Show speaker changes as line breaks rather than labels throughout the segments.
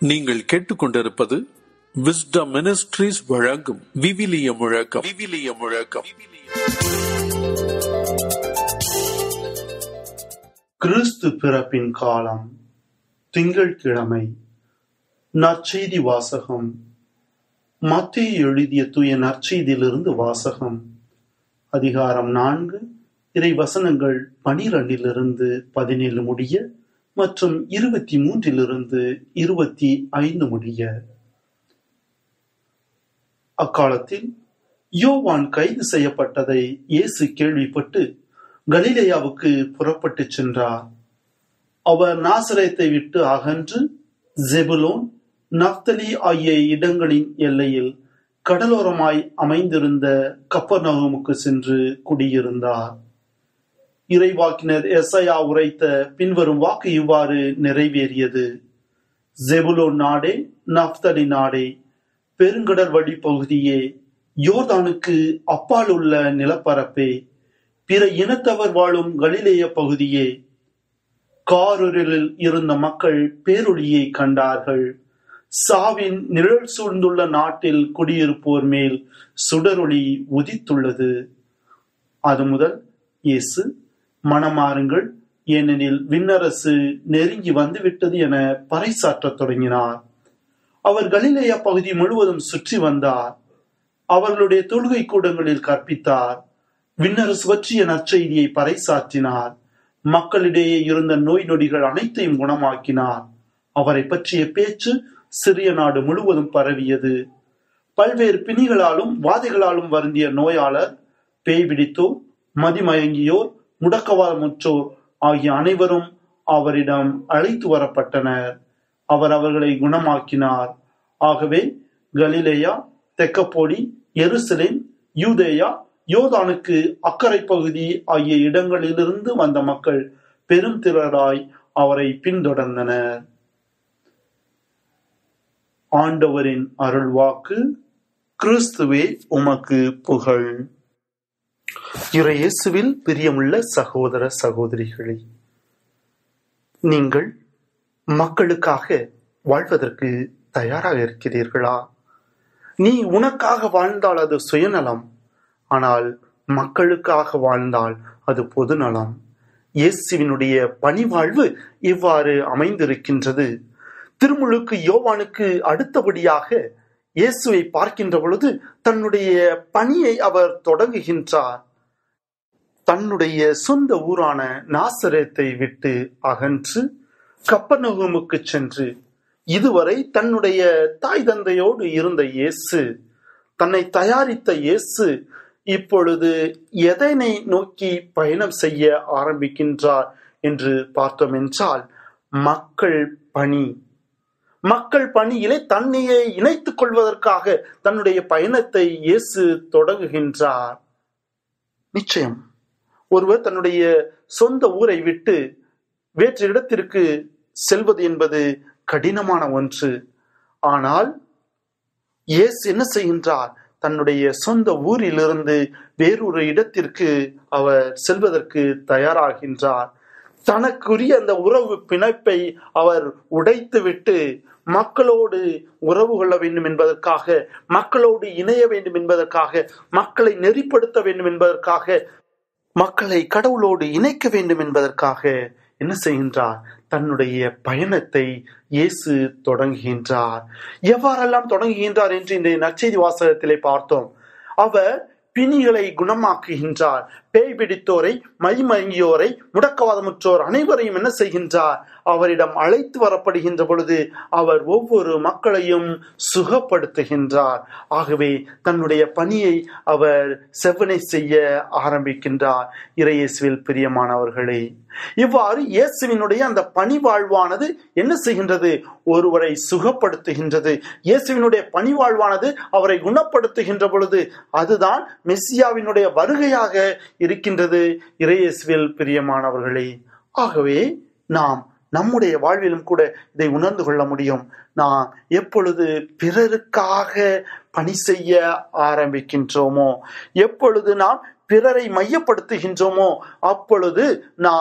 நீங்கள் கேட்டுக்கொண்டிருப்பது wisdom ministries வழங்கும் விவிலிய முழக்கம்.
கிறிஸ்து பிறப்பின் காலம். திங்கட்கிழமை. நற்செய்தி வாசகம். மத்தேயு எழுதிய தூய நற்செய்தியிலிருந்து வாசகம். அதிகாரம் 4, இறை வசனங்கள் 12 17 முடிய மற்றும் 23 25 முடிய. அக்காலத்தில் யோவான் கைது செய்யப்பட்டதை இயேசு கேள்விப்பட்டு கலிலேயாவுக்கு புறப்பட்டு சென்றார். அவர் நாசரேத்தை விட்டு அகன்று செபுலோன், நப்தலி ஆகிய இடங்களின் எல்லையில் கடலோரமாய் அமைந்திருந்த கப்பர்நகூமுக்கு சென்று குடியிருந்தார். இறைவாக்கினர் எசாயா உரைத்த பின்வரும் வாக்கு இவ்வாறு நிறைவேறியது: செபுலோன் நாடே, நப்தலி நாடே, பெருங்கடல் வழி பகுதியே, யோர்தானுக்கு அப்பால் உள்ள நிலப்பரப்பே, பிற இனத்தவர் வாழும் கலிலேய பகுதியே, காரிருளில் இருந்த மக்கள் பேரொளியை கண்டார்கள். சாவின் நிழல் சூழ்ந்துள்ள நாட்டில் குடியிருப்போர் மேல் சுடரொளி உதித்துள்ளது. அது முதல் இயேசு, மனமாறுங்கள், ஏனெனில் விண்ணரசு நெருங்கி வந்துவிட்டது என பறைசாற்றத் தொடங்கினார். அவர் கலிலேயா பகுதி முழுவதும் சுற்றி வந்தார். அவர்களுடைய தொழுகை கூடங்களில் கற்பித்தார். விண்ணரசு பற்றிய நற்செய்தியை பறைசாற்றினார். மக்களிடையே இருந்த நோய் நொடிகள் அனைத்தையும் குணமாக்கினார். அவரை பற்றிய பேச்சு சிறிய நாடு முழுவதும் பரவியது. பல்வேறு பிணிகளாலும் வாதைகளாலும் வருந்திய நோயாளர், பேய் பிடித்தோர், மதிமயங்கியோர், முடக்கவாதமுற்றோர் ஆகிய அனைவரும் அவரிடம் அழைத்து வரப்பட்டனர். அவர் அவர்களை குணமாக்கினார். ஆகவே கலிலேயா, தெக்கப்போலி, எருசலேம், யூதேயா, யோர்தானுக்கு அக்கறை பகுதி ஆகிய இடங்களிலிருந்து வந்த மக்கள் பெரும் திரளாய் அவரை பின்தொடர்ந்தனர். ஆண்டவரின் அருள்வாக்கு. கிறிஸ்துவே உமக்கு புகழ். இயேசுவில் பிரியமுள்ள சகோதர சகோதரிகளே, நீங்கள் மக்களுக்காக வாழ்வதற்கு தயாராக இருக்கிறீர்களா? நீ உனக்காக வாழ்ந்தால் அது சுயநலம், ஆனால் மக்களுக்காக வாழ்ந்தால் அது பொதுநலம். இயேசுவினுடைய பணிவாழ்வு இவ்வாறு அமைந்திருக்கின்றது. திருமுழுக்கு யோவானுக்கு அடுத்தபடியாக இயேசுவை பார்க்கின்ற பொழுது தன்னுடைய பணியை அவர் தொடங்குகின்றார். தன்னுடைய சொந்த ஊரான நாசரேத்தை விட்டு அகன்று கப்பர்நகூமுக்கு சென்று, இதுவரை தன்னுடைய தாய் தந்தையோடு இருந்த இயேசு, தன்னை தயாரித்த இயேசு, இப்பொழுது எதனை நோக்கி பயணம் செய்ய ஆரம்பிக்கின்றார் என்று பார்த்தோம் என்றால், மக்கள் பணி. மக்கள் பணியிலே தன்னையே இணைத்துக் கொள்வதற்காக தன்னுடைய பயணத்தை இயேசு தொடங்குகின்றார். நிச்சயம் ஒருவர் தன்னுடைய சொந்த ஊரை விட்டு வேற்று இடத்திற்கு செல்வது என்பது கடினமான ஒன்று. ஆனால் இயேசு என்ன செய்கின்றார்? தன்னுடைய சொந்த ஊரிலிருந்து வேறொரு இடத்திற்கு அவர் செல்வதற்கு தயாராகின்றார். தனக்குரிய அந்த உறவு பிணைப்பை அவர் உடைத்துவிட்டு மக்களோடு உறவு கொள்ள வேண்டும் என்பதற்காக, மக்களோடு இணைய வேண்டும் என்பதற்காக, மக்களை நெறிப்படுத்த வேண்டும் என்பதற்காக, மக்களை கடவுளோடு இணைக்க வேண்டும் என்பதற்காக என்ன செய்கின்றார்? தன்னுடைய பயணத்தை இயேசு தொடங்குகின்றார். எவ்வாறெல்லாம் தொடங்குகின்றார் என்று இந்த நற்செய்தி வாசகத்திலே பார்த்தோம். அவர் பிணிகளை குணமாக்குகின்றார். பேய் பிடித்தோரை, மதிமயங்கியோரை, முடக்கவாதமுற்றோர் அனைவரையும் என்ன செய்கின்றார்? அவரிடம் அழைத்து வரப்படுகின்ற பொழுது அவர் ஒவ்வொரு மக்களையும் சுகப்படுத்துகின்றார். ஆகவே தன்னுடைய பணியை அவர் செவ்வனை செய்ய ஆரம்பிக்கின்றார். இயேசுவில் பிரியமானவர்களே, இவ்வாறு இயேசுவினுடைய அந்த பணி வாழ்வானது என்ன செய்கின்றது? ஒருவரை சுகப்படுத்துகின்றது. இயேசுவினுடைய பணி வாழ்வானது அவரை குணப்படுத்துகின்ற பொழுது அதுதான் மெசியாவினுடைய வருகையாக இருக்கின்றது. இயேசுவில் பிரியமானவர்களே, ஆகவே நாம் நம்முடைய வாழ்விலும் கூட இதை உணர்ந்து கொள்ள முடியும். நாம் எப்பொழுது பிறருக்காக பணி செய்ய ஆரம்பிக்கின்றோமோ, எப்பொழுது நாம் பிறரை மையப்படுத்துகின்றோமோ, அப்பொழுது நாம்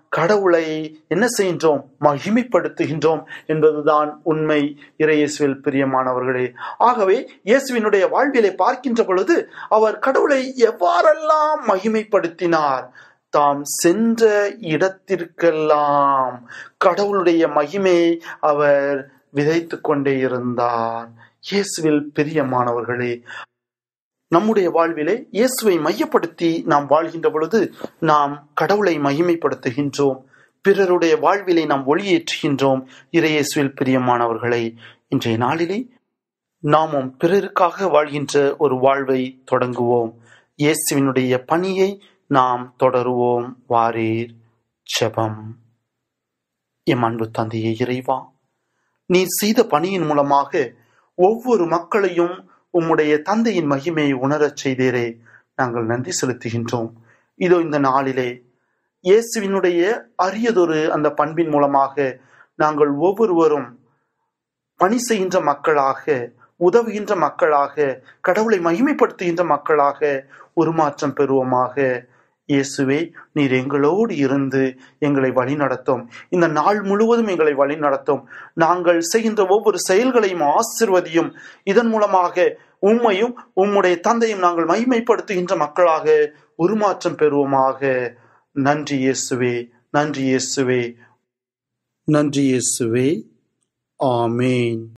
கடவுளை என்ன செய்கின்றோம்? மகிமைப்படுத்துகின்றோம் என்பதுதான் உண்மை. இறையேசுவில் பிரியமானவர்களே, ஆகவே இயேசுவினுடைய வாழ்விலை பார்க்கின்ற பொழுது அவர் கடவுளை எவ்வாறெல்லாம் மகிமைப்படுத்தினார். தாம் சென்ற இடத்திற்கெல்லாம் கடவுளுடைய மகிமையை அவர் விதைத்து கொண்டே இருந்தார். இயேசுவில் பிரியமானவர்களே, நம்முடைய வாழ்விலே இயேசுவை மையப்படுத்தி நாம் வாழ்கின்ற பொழுது நாம் கடவுளை மகிமைப்படுத்துகின்றோம். பிறருடைய வாழ்விலை நாம் ஒளியேற்றுகின்றோம். இறையேசுவில் பிரியமானவர்களை, இன்றைய நாளிலே நாமும் பிறருக்காக வாழ்கின்ற ஒரு வாழ்வை தொடங்குவோம். இயேசுவினுடைய பணியை நாம் தொடருவோம். வாரீர். ஜெபம். எம் அன்பு தந்தையே இறைவா, நீர் செய்த பணியின் மூலமாக ஒவ்வொரு மக்களையும் உம்முடைய தந்தையின் மகிமையை உணரச் செய்தீரே, நாங்கள் நன்றி செலுத்துகின்றோம். இதோ இந்த நாளிலே இயேசுவினுடைய அரியதொரு அந்த பண்பின் மூலமாக நாங்கள் ஒவ்வொருவரும் பணி செய்கின்ற மக்களாக, உதவுகின்ற மக்களாக, கடவுளை மகிமைப்படுத்துகின்ற மக்களாக உருமாற்றம் பெறுவோமாக. இயேசுவே, நீர் எங்களோடு இருந்து எங்களை வழி நடத்தும். இந்த நாள் முழுவதும் எங்களை வழி நடத்தும். நாங்கள் செய்கின்ற ஒவ்வொரு செயல்களையும் ஆசீர்வதியும். இதன் மூலமாக உம்மையும் உம்முடைய தந்தையும் நாங்கள் மகிமைப்படுத்துகின்ற மக்களாக உருமாற்றம் பெறுவோமாக. நன்றி இயேசுவே, நன்றி இயேசுவே, நன்றி இயேசுவே. ஆமேன்.